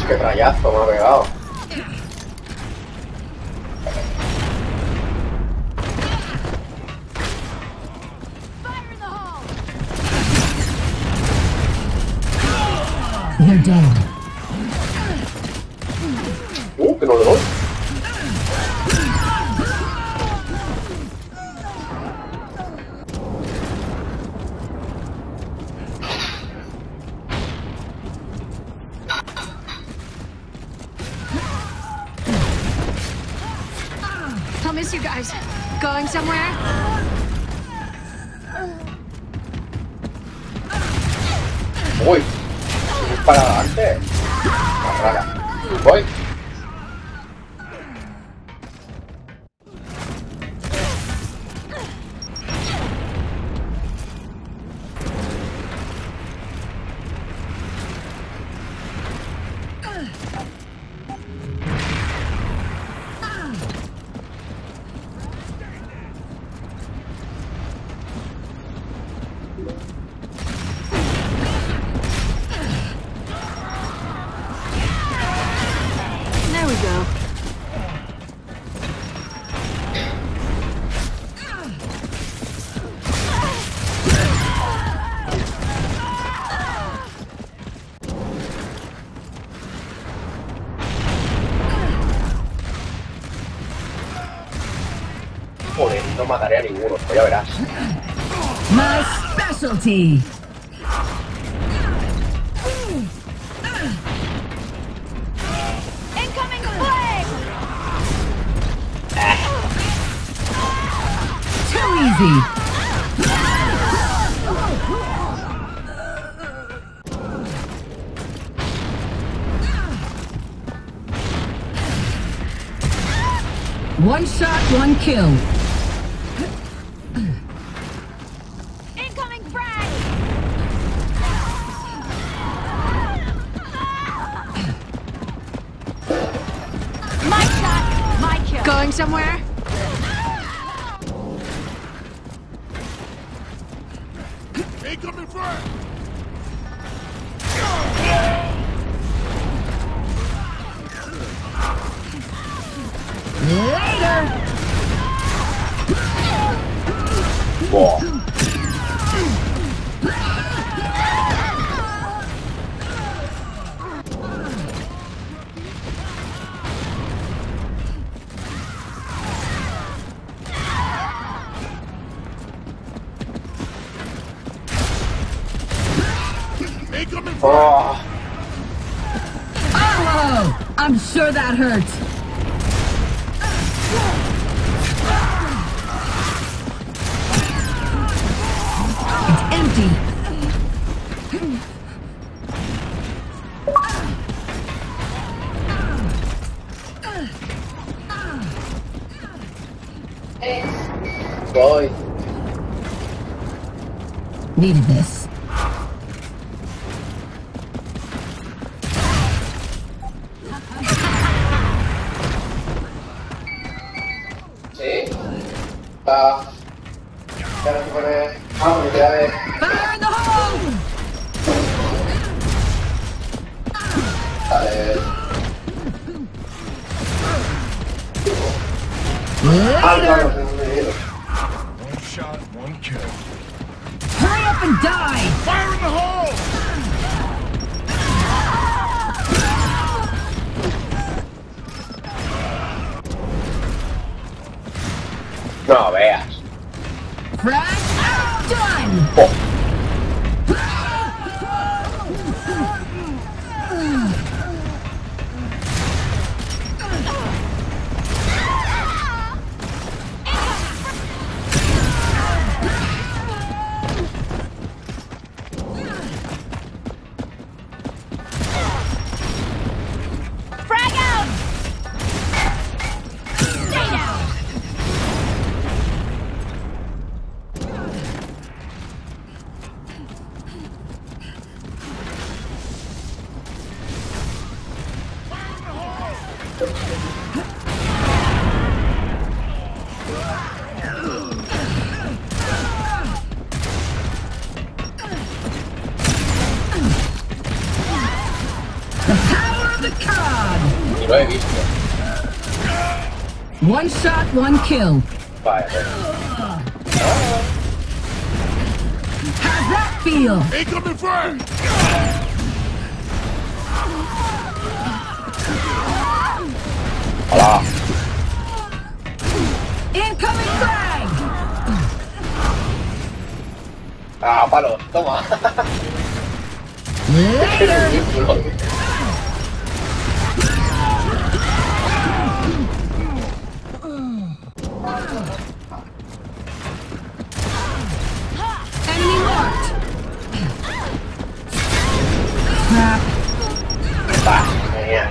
Qué trayazo me ha pegado. You're dead. Que no le doy. I'll miss you guys. Going somewhere? Uy, para adelante. Voy. There we go. Joder, no mataré a ninguno, pues ya verás. My specialty. Incoming flame! Too easy. One shot, one kill. Incoming frag! My shot, my kill. Going somewhere? Incoming frag! Later. Boah. Incoming frag! Oh. Oh, I'm sure that hurts. It's empty. Voy. Needed this. Sí. Está. Ya no se pone. Vamos, ya ves. Fire in the hole! Vale. Later. One shot, one kill. Hurry up and die! Fire in the hole! No veas. Frag done! Oh. Frag out! Stay down! The power of the Ni lo he visto. One shot, one kill. Vaya. How's that feel? Incoming frag! Hola. Incoming frag! Ah, palo. Toma. Later! Enemy marked! Crap. Va, genial.